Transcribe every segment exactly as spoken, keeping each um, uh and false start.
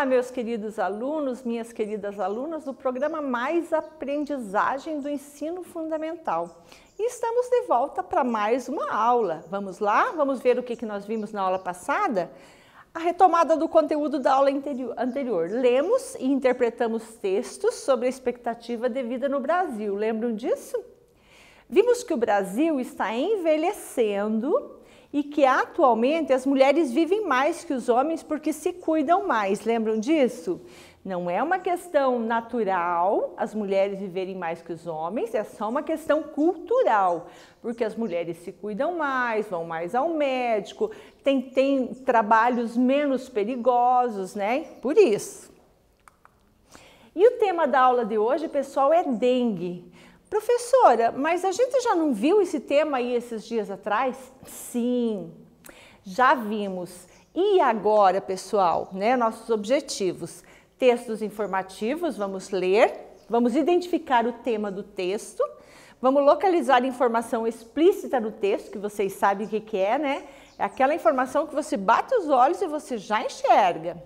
Olá, meus queridos alunos, minhas queridas alunas do programa Mais Aprendizagem do Ensino Fundamental. E estamos de volta para mais uma aula. Vamos lá? Vamos ver o que, que nós vimos na aula passada? A retomada do conteúdo da aula anterior. Lemos e interpretamos textos sobre a expectativa de vida no Brasil. Lembram disso? Vimos que o Brasil está envelhecendo e que atualmente as mulheres vivem mais que os homens porque se cuidam mais. Lembram disso? Não é uma questão natural as mulheres viverem mais que os homens, é só uma questão cultural, porque as mulheres se cuidam mais, vão mais ao médico, tem, tem trabalhos menos perigosos, né? Por isso. E o tema da aula de hoje, pessoal, é dengue. Professora, mas a gente já não viu esse tema aí esses dias atrás? Sim, já vimos. E agora, pessoal, né, nossos objetivos. Textos informativos, vamos ler, vamos identificar o tema do texto, vamos localizar informação explícita no texto, que vocês sabem o que, que é, né? É aquela informação que você bate os olhos e você já enxerga.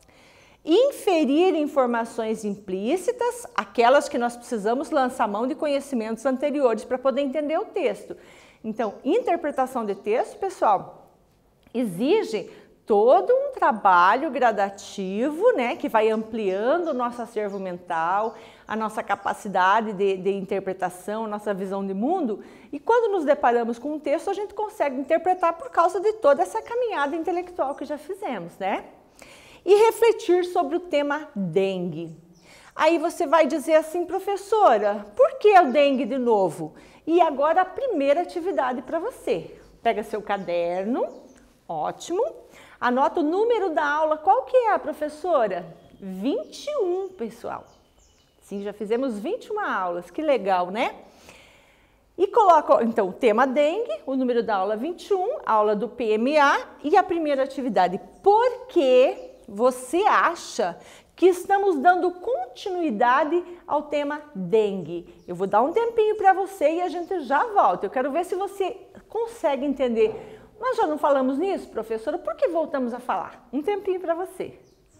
Inferir informações implícitas, aquelas que nós precisamos lançar mão de conhecimentos anteriores para poder entender o texto. Então, interpretação de texto, pessoal, exige todo um trabalho gradativo, né, que vai ampliando o nosso acervo mental, a nossa capacidade de, de interpretação, a nossa visão de mundo. E quando nos deparamos com um texto, a gente consegue interpretar por causa de toda essa caminhada intelectual que já fizemos, né? E refletir sobre o tema dengue. Aí você vai dizer assim, professora, por que o dengue de novo? E agora a primeira atividade para você. Pega seu caderno, ótimo, anota o número da aula, qual que é, professora? vinte e um, pessoal. Sim, já fizemos vinte e uma aulas, que legal, né? E coloca, então, o tema dengue, o número da aula vinte e um, aula do P M A e a primeira atividade. Por que você acha que estamos dando continuidade ao tema dengue? Eu vou dar um tempinho para você e a gente já volta. Eu quero ver se você consegue entender. Nós já não falamos nisso, professora? Por que voltamos a falar? Um tempinho para você.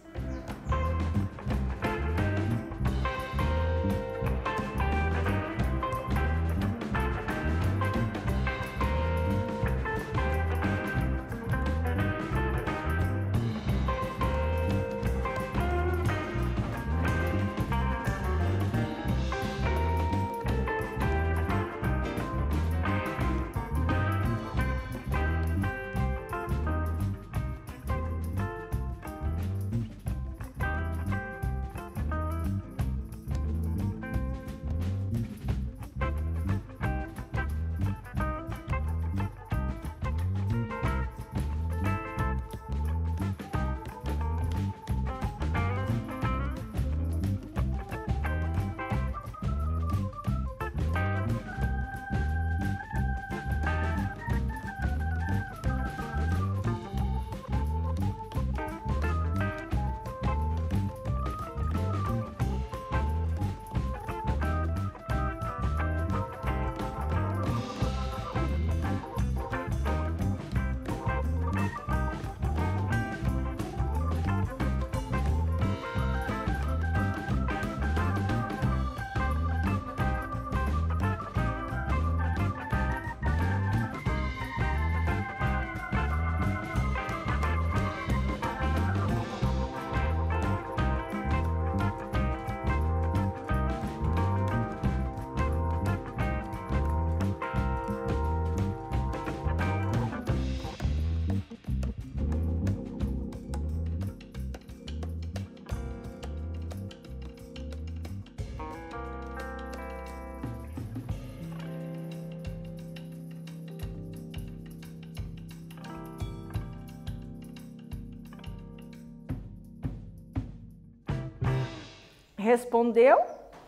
Respondeu?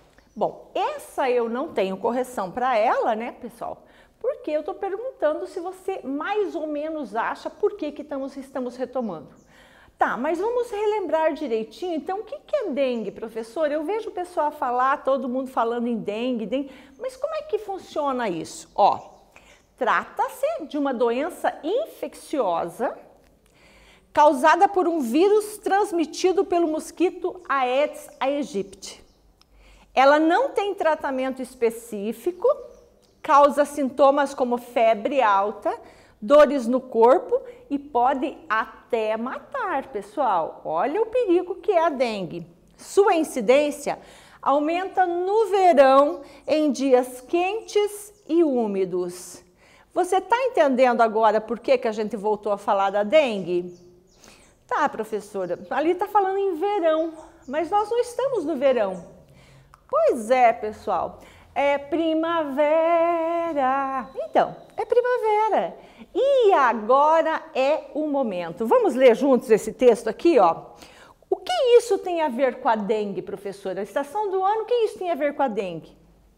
Bom, essa eu não tenho correção para ela, né, pessoal? Porque eu estou perguntando se você mais ou menos acha por que, que estamos, estamos retomando. Tá, mas vamos relembrar direitinho, então o que, que é dengue, professor? Eu vejo o pessoal falar, todo mundo falando em dengue, dengue, mas como é que funciona isso? Ó, trata-se de uma doença infecciosa causada por um vírus transmitido pelo mosquito Aedes aegypti. Ela não tem tratamento específico, causa sintomas como febre alta, dores no corpo e pode até matar, pessoal. Olha o perigo que é a dengue. Sua incidência aumenta no verão, em dias quentes e úmidos. Você está entendendo agora por que que a gente voltou a falar da dengue? Tá, professora, ali está falando em verão, mas nós não estamos no verão. Pois é, pessoal, é primavera. Então, é primavera. E agora é o momento. Vamos ler juntos esse texto aqui, ó. O que isso tem a ver com a dengue, professora? A estação do ano, o que isso tem a ver com a dengue?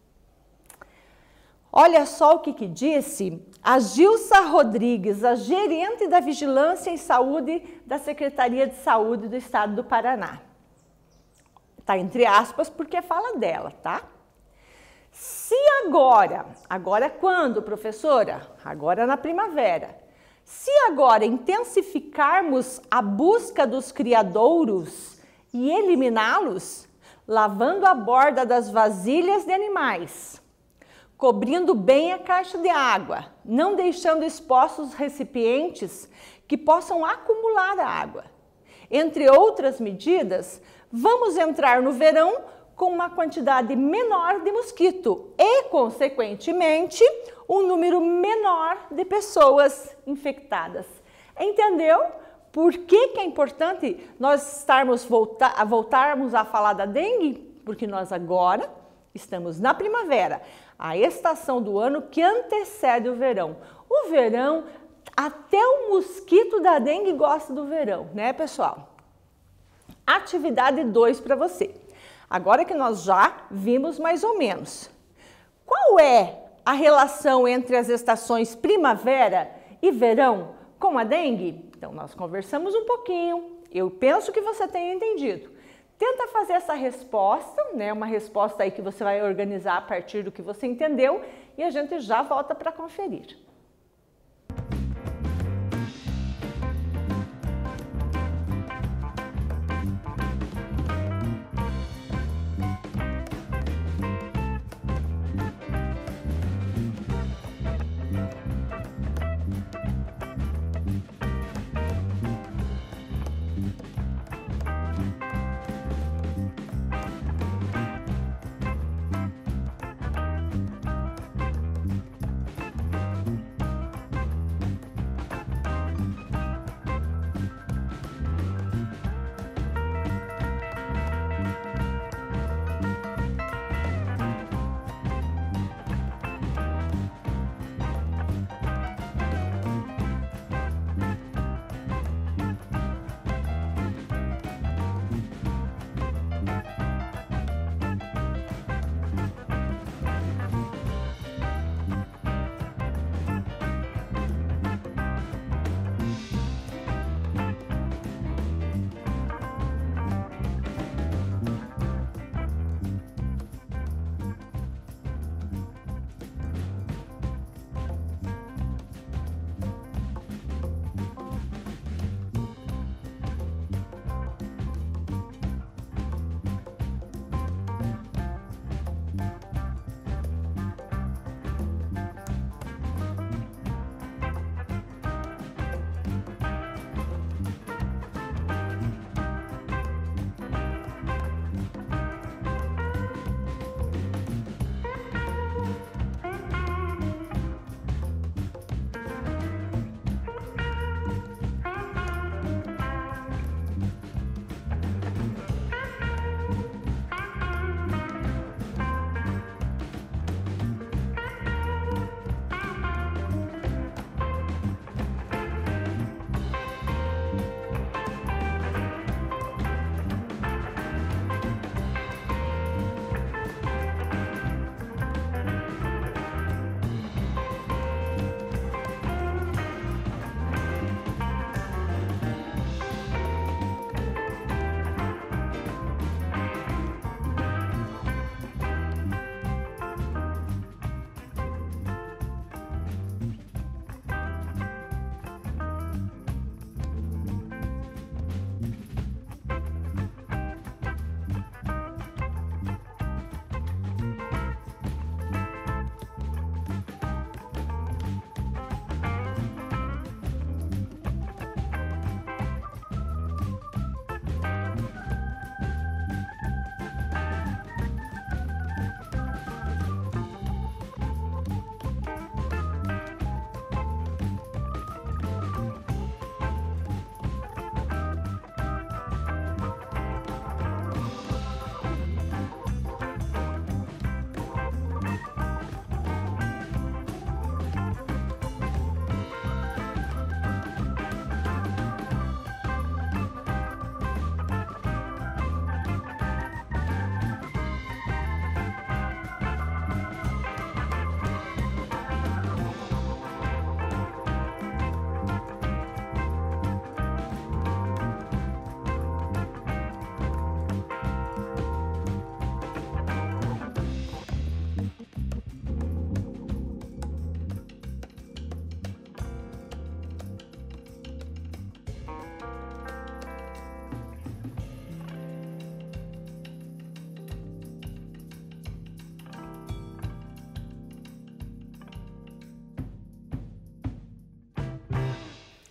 Olha só o que, que disse a Gilsa Rodrigues, a gerente da Vigilância em Saúde da Secretaria de Saúde do Estado do Paraná. Tá entre aspas porque fala dela, tá? Se agora, agora é quando, professora? Agora na primavera. Se agora intensificarmos a busca dos criadouros e eliminá-los, lavando a borda das vasilhas de animais, cobrindo bem a caixa de água, não deixando expostos recipientes que possam acumular água, entre outras medidas, vamos entrar no verão com uma quantidade menor de mosquito e, consequentemente, um número menor de pessoas infectadas. Entendeu? Por que que é importante nós estarmos volta a voltarmos a falar da dengue? Porque nós agora estamos na primavera, a estação do ano que antecede o verão. O verão, até o mosquito da dengue gosta do verão, né, pessoal? Atividade dois para você. Agora que nós já vimos mais ou menos. Qual é a relação entre as estações primavera e verão com a dengue? Então, nós conversamos um pouquinho. Eu penso que você tenha entendido. Tenta fazer essa resposta, né? Uma resposta aí que você vai organizar a partir do que você entendeu e a gente já volta para conferir.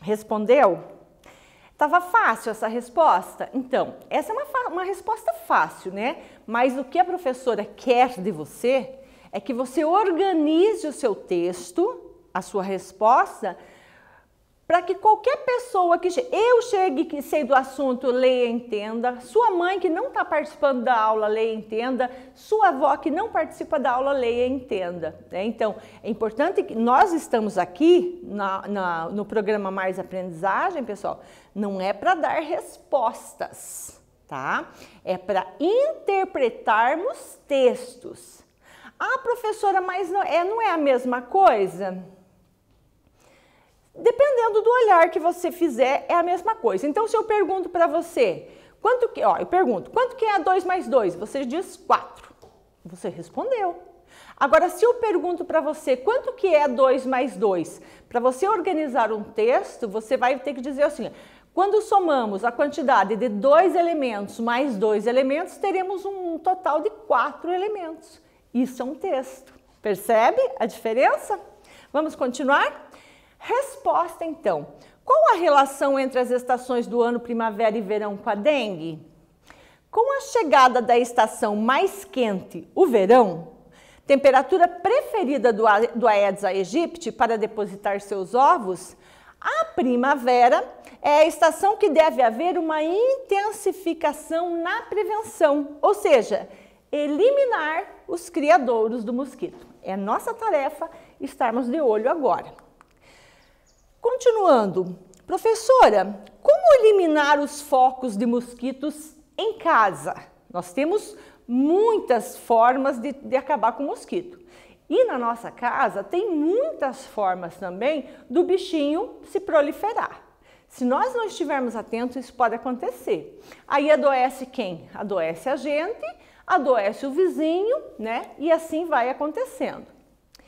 Respondeu? Tava fácil essa resposta? Então, essa é uma, uma resposta fácil, né? Mas o que a professora quer de você é que você organize o seu texto, a sua resposta, para que qualquer pessoa que chegue, eu chegue, que sei do assunto, leia e entenda, sua mãe que não está participando da aula, leia e entenda, sua avó que não participa da aula, leia e entenda. Né? Então, é importante que nós estamos aqui na, na, no programa Mais Aprendizagem, pessoal, não é para dar respostas, tá? É para interpretarmos textos. Ah, professora, mas não é, não é a mesma coisa? Dependendo do olhar que você fizer, é a mesma coisa. Então, se eu pergunto para você, quanto que, ó, eu pergunto, quanto que é dois mais dois? Você diz quatro. Você respondeu. Agora, se eu pergunto para você, quanto que é dois mais dois? Para você organizar um texto, você vai ter que dizer assim, quando somamos a quantidade de dois elementos mais dois elementos, teremos um total de quatro elementos. Isso é um texto. Percebe a diferença? Vamos continuar? Resposta, então. Qual a relação entre as estações do ano primavera e verão com a dengue? Com a chegada da estação mais quente, o verão, temperatura preferida do, do Aedes aegypti para depositar seus ovos, a primavera é a estação que deve haver uma intensificação na prevenção, ou seja, eliminar os criadouros do mosquito. É nossa tarefa estarmos de olho agora. Continuando, professora, como eliminar os focos de mosquitos em casa? Nós temos muitas formas de, de acabar com o mosquito. E na nossa casa tem muitas formas também do bichinho se proliferar. Se nós não estivermos atentos, isso pode acontecer. Aí adoece quem? Adoece a gente, adoece o vizinho, né? E assim vai acontecendo.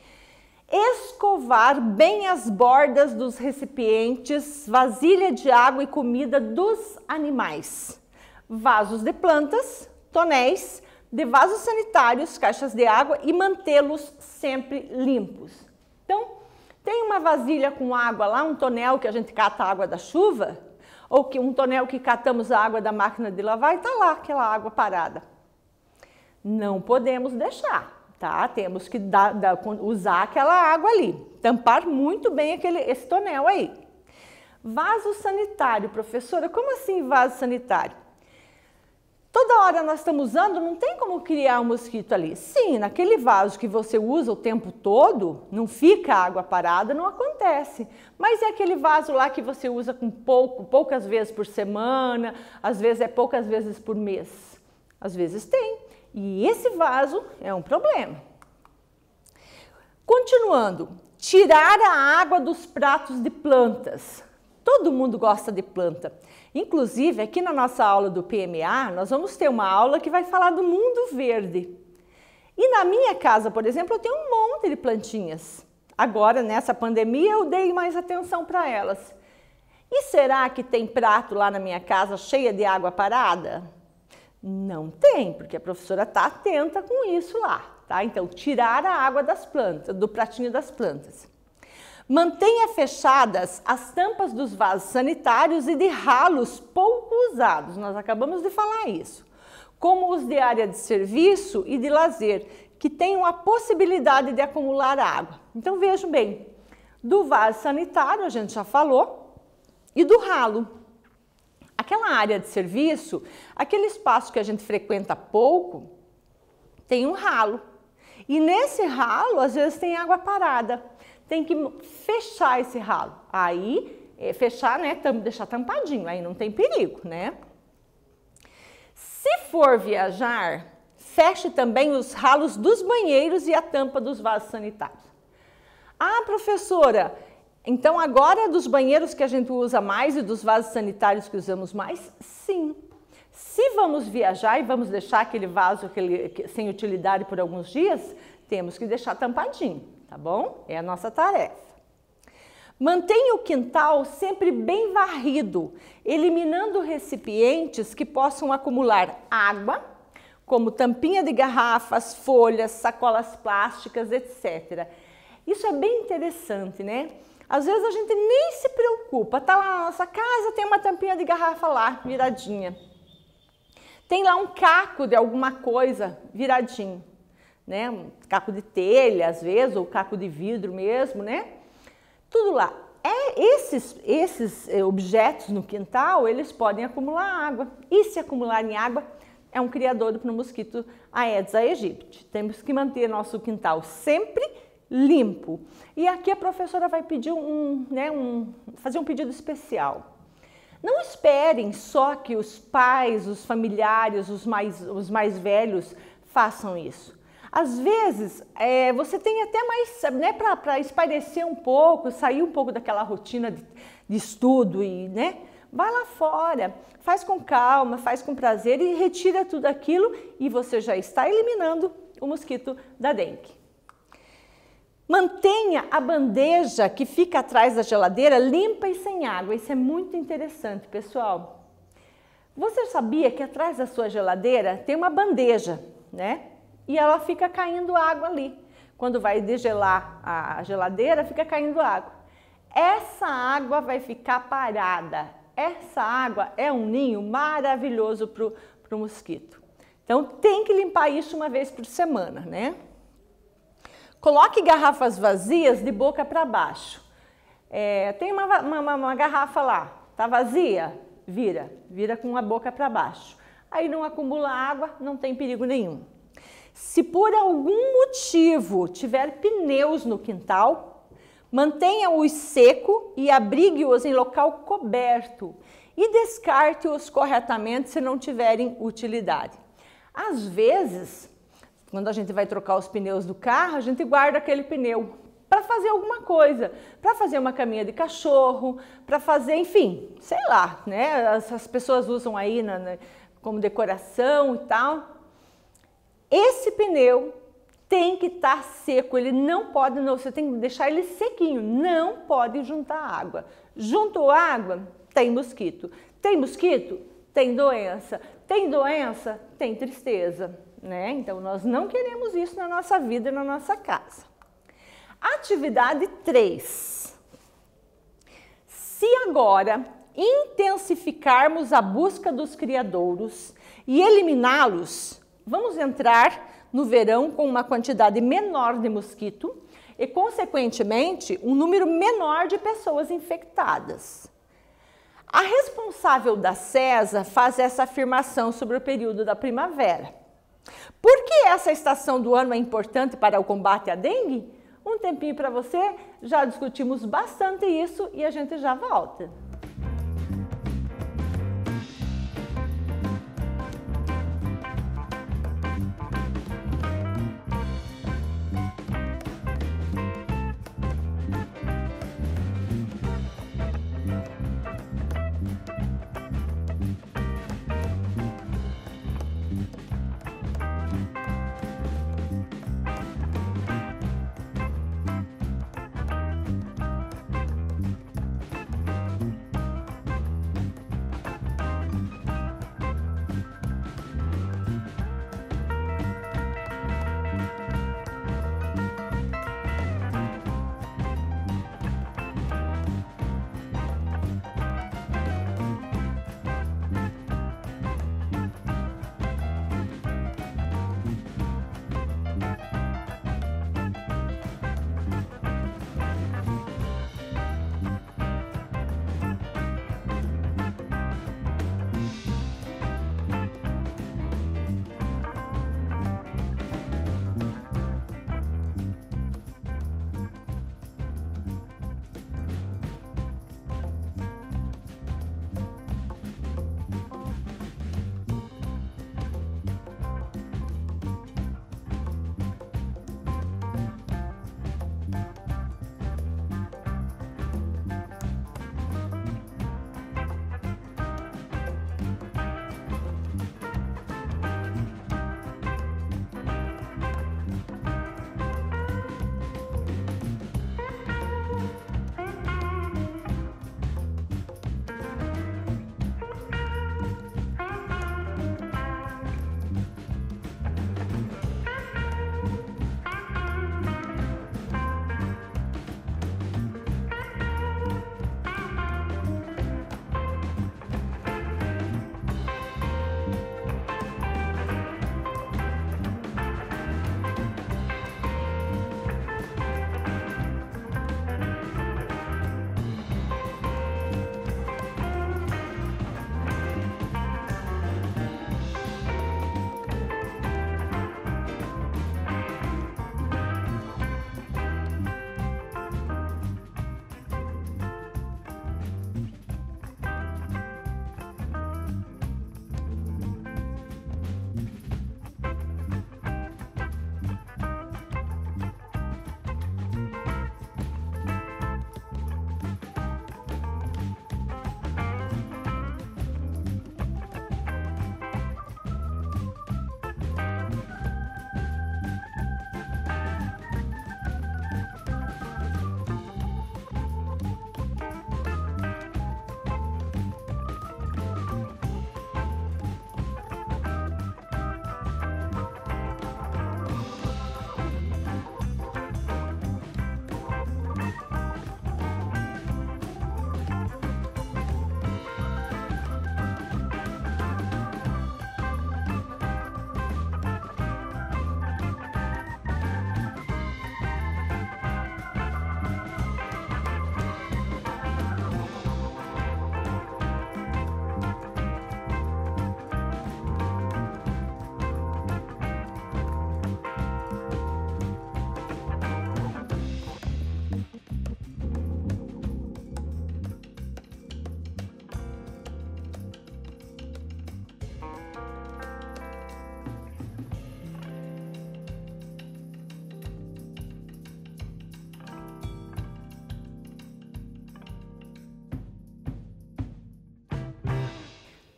Escovar bem as bordas dos recipientes, vasilha de água e comida dos animais. Vasos de plantas, tonéis, de vasos sanitários, caixas de água e mantê-los sempre limpos. Então, tem uma vasilha com água lá, um tonel que a gente cata a água da chuva, ou que um tonel que catamos a água da máquina de lavar e está lá aquela água parada. Não podemos deixar. Tá? Temos que dar, dar, usar aquela água ali, tampar muito bem aquele, esse tonel aí. Vaso sanitário, professora, como assim vaso sanitário? Toda hora nós estamos usando, não tem como criar um mosquito ali. Sim, naquele vaso que você usa o tempo todo, não fica água parada, não acontece. Mas é aquele vaso lá que você usa com pouco, poucas vezes por semana, às vezes é poucas vezes por mês. Às vezes tem. E esse vaso é um problema. Continuando, tirar a água dos pratos de plantas. Todo mundo gosta de planta. Inclusive, aqui na nossa aula do P M A, nós vamos ter uma aula que vai falar do mundo verde. E na minha casa, por exemplo, eu tenho um monte de plantinhas. Agora, nessa pandemia, eu dei mais atenção para elas. E será que tem prato lá na minha casa cheia de água parada? Não tem, porque a professora está atenta com isso lá, tá? Então, tirar a água das plantas, do pratinho das plantas. Mantenha fechadas as tampas dos vasos sanitários e de ralos pouco usados, nós acabamos de falar isso, como os de área de serviço e de lazer, que tenham a possibilidade de acumular água. Então, vejam bem, do vaso sanitário, a gente já falou, e do ralo. Aquela área de serviço, aquele espaço que a gente frequenta pouco, tem um ralo. E nesse ralo, às vezes, tem água parada. Tem que fechar esse ralo. Aí, é, fechar, né, deixar tampadinho, aí não tem perigo, né? Se for viajar, feche também os ralos dos banheiros e a tampa dos vasos sanitários. Ah, professora, então agora dos banheiros que a gente usa mais e dos vasos sanitários que usamos mais? Sim. Se vamos viajar e vamos deixar aquele vaso aquele, sem utilidade por alguns dias, temos que deixar tampadinho, tá bom? É a nossa tarefa. Mantenha o quintal sempre bem varrido, eliminando recipientes que possam acumular água, como tampinha de garrafas, folhas, sacolas plásticas, etcétera. Isso é bem interessante, né? Às vezes a gente nem se preocupa preocupa, tá lá na nossa casa, tem uma tampinha de garrafa lá, viradinha. Tem lá um caco de alguma coisa viradinho, né? Um caco de telha, às vezes, ou caco de vidro mesmo, né? Tudo lá. É, esses, esses objetos no quintal, eles podem acumular água. E se acumularem água, é um criador para o mosquito Aedes aegypti. Temos que manter nosso quintal sempre limpo. E aqui a professora vai pedir um, né, um, fazer um pedido especial. Não esperem só que os pais, os familiares, os mais, os mais velhos façam isso. Às vezes, é, você tem até mais, né, para espairecer um pouco, sair um pouco daquela rotina de, de estudo e, né, vai lá fora, faz com calma, faz com prazer e retira tudo aquilo e você já está eliminando o mosquito da dengue. Mantenha a bandeja que fica atrás da geladeira limpa e sem água. Isso é muito interessante, pessoal. Você sabia que atrás da sua geladeira tem uma bandeja, né? E ela fica caindo água ali. Quando vai degelar a geladeira, fica caindo água. Essa água vai ficar parada. Essa água é um ninho maravilhoso para o mosquito. Então, tem que limpar isso uma vez por semana, né? Coloque garrafas vazias de boca para baixo. É, tem uma, uma, uma garrafa lá, tá vazia? Vira, vira com a boca para baixo. Aí não acumula água, não tem perigo nenhum. Se por algum motivo tiver pneus no quintal, mantenha-os seco e abrigue-os em local coberto e descarte-os corretamente se não tiverem utilidade. Às vezes, quando a gente vai trocar os pneus do carro, a gente guarda aquele pneu para fazer alguma coisa, para fazer uma caminha de cachorro, para fazer, enfim, sei lá, né? As, as pessoas usam aí na, na, como decoração e tal. Esse pneu tem que estar seco, ele não pode, não, você tem que deixar ele sequinho, não pode juntar água. Juntou água, tem mosquito. Tem mosquito? Tem doença. Tem doença? Tem tristeza. Né? Então, nós não queremos isso na nossa vida e na nossa casa. Atividade três. Se agora intensificarmos a busca dos criadouros e eliminá-los, vamos entrar no verão com uma quantidade menor de mosquito e, consequentemente, um número menor de pessoas infectadas. A responsável da SESA faz essa afirmação sobre o período da primavera. Por que essa estação do ano é importante para o combate à dengue? Um tempinho para você, já discutimos bastante isso e a gente já volta.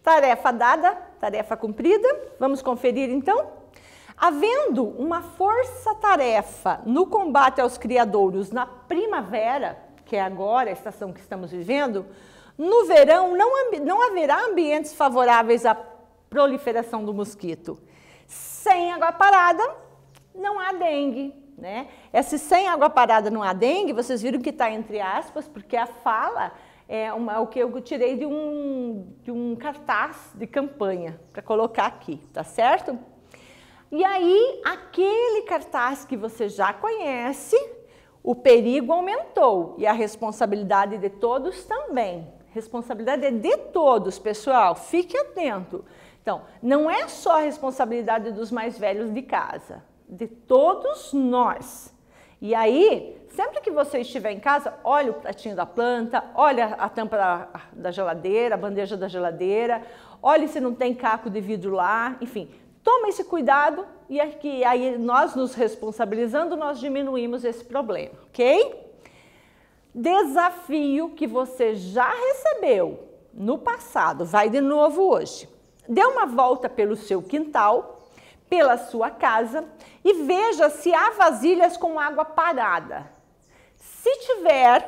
Tarefa dada, tarefa cumprida. Vamos conferir então? Havendo uma força-tarefa no combate aos criadouros na primavera, que é agora a estação que estamos vivendo, no verão não, não haverá ambientes favoráveis à proliferação do mosquito. Sem água parada, não há dengue, né? Esse sem água parada não há dengue, vocês viram que está entre aspas, porque a fala é uma, o que eu tirei de um, de um cartaz de campanha, para colocar aqui, tá certo? E aí, aquele cartaz que você já conhece, o perigo aumentou e a responsabilidade de todos também. Responsabilidade é de todos, pessoal, fique atento. Então, não é só a responsabilidade dos mais velhos de casa, de todos nós. E aí, sempre que você estiver em casa, olha o pratinho da planta, olha a tampa da, da geladeira, a bandeja da geladeira, olhe se não tem caco de vidro lá, enfim. Toma esse cuidado e aqui, aí nós nos responsabilizando, nós diminuímos esse problema, ok? Desafio que você já recebeu no passado, vai de novo hoje. Dê uma volta pelo seu quintal, pela sua casa e veja se há vasilhas com água parada. Se tiver,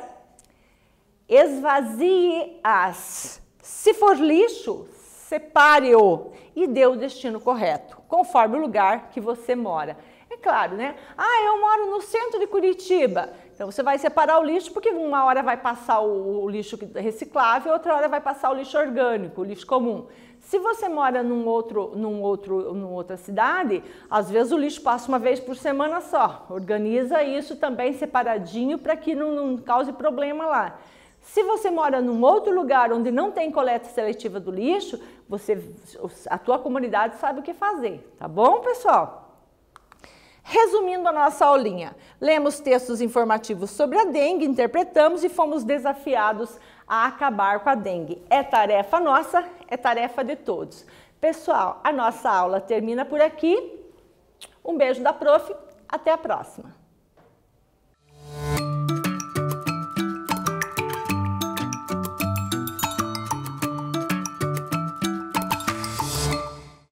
esvazie-as. Se for lixo, separe-o e dê o destino correto, conforme o lugar que você mora. É claro, né? Ah, eu moro no centro de Curitiba. Então, você vai separar o lixo, porque uma hora vai passar o, o lixo reciclável, outra hora vai passar o lixo orgânico, o lixo comum. Se você mora num outro, num outro, numa outra cidade, às vezes o lixo passa uma vez por semana só. Organiza isso também separadinho para que não, não cause problema lá. Se você mora num outro lugar onde não tem coleta seletiva do lixo, você, a tua comunidade sabe o que fazer, tá bom, pessoal? Resumindo a nossa aulinha, lemos textos informativos sobre a dengue, interpretamos e fomos desafiados a acabar com a dengue. É tarefa nossa, é tarefa de todos. Pessoal, a nossa aula termina por aqui. Um beijo da prof, até a próxima.